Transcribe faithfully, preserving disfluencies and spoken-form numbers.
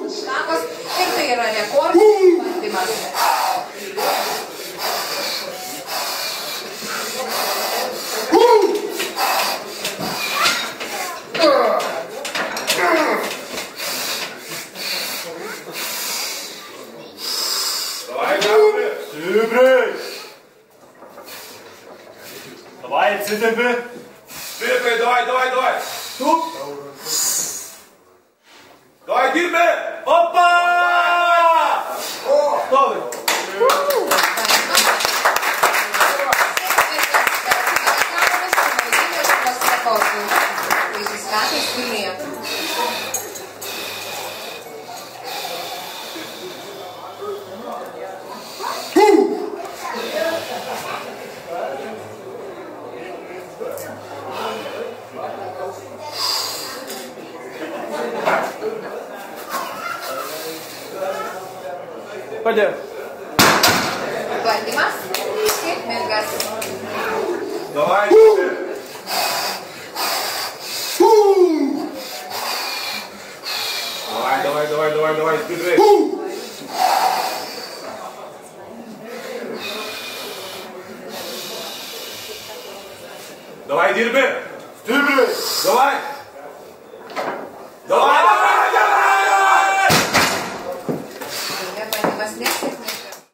Štakos ir tai yra rekordinis bandymas. Stipriai! Davai, atsitempi! Stipriai, davai, davai, davai! Tup! Davai, dirbi! Opa! Stovi! Padėk. Bandymas sėkmingas. Davai, davai, davai, davai, davai, stipriai. Davai, dirbi. Stipriai. Davai.